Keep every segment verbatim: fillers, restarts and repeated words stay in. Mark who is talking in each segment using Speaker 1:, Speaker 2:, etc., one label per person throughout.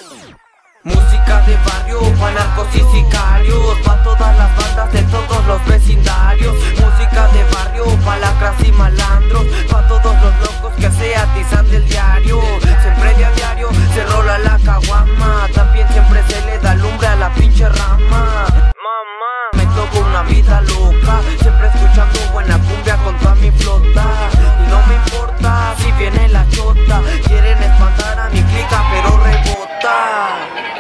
Speaker 1: Música de barrio, pa' narcos y sicarios, pa' todas las bandas de todos los vecindarios. Música de barrio, pa' lacras y malandros, pa' todos los locos que se atizan del diario. Siempre de a diario se rola la caguama, también siempre se le da lumbre a la pinche rama. Mamá, me tocó una vida loca, siempre escuchando buena cumbia con toda mi flota. Y no me importa si viene la chota, quieren espantar a mi clica pero rebota.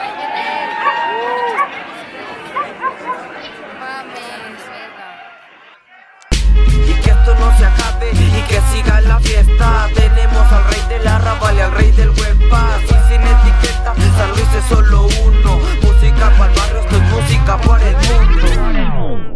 Speaker 1: Y que esto no se acabe y que siga la fiesta. Tenemos al rey del arrabal y al rey del huepa. Y sin etiqueta, San Luis es solo uno. Música para el barrio, esto es música para el mundo.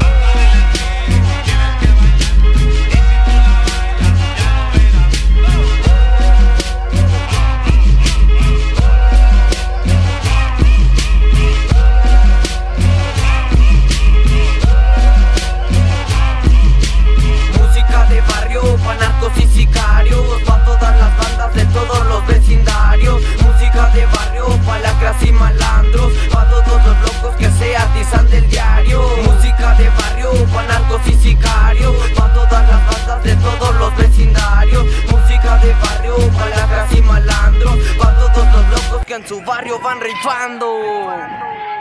Speaker 1: Pa' narcos y sicarios, pa' todas las bandas de todos los vecindarios. Música de barrio, pa' lacras y malandros, pa' todos los locos que se atizan del diario. Música de barrio, pa' narcos y sicarios, pa' todas las bandas de todos los vecindarios. Música de barrio, pa' lacras y malandros, pa' todos los locos que en su barrio van rifando.